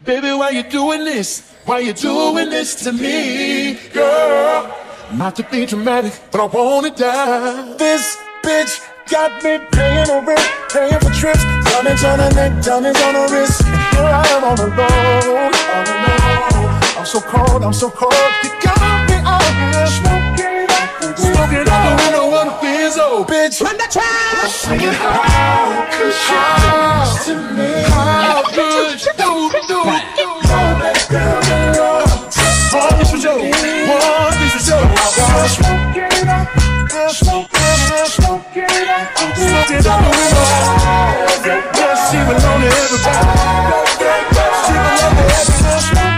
Baby, why you doing this? Why you doing this to me, girl? Not to be dramatic, but I wanna die. This bitch got me paying the rent, paying for trips, diamonds on her neck, diamonds on her wrist. Here I am on the road, all alone. I'm so cold, you got me out here smoking out the window of the Benzo. Bitch, run the trap. Singing how could she do to me? How could you do? All that down the road. One piece for Joe, one piece for Joe. Smoke it up, smoke it up, smoke it out the window. Yeah, she belong to everybody. She belong to everybody.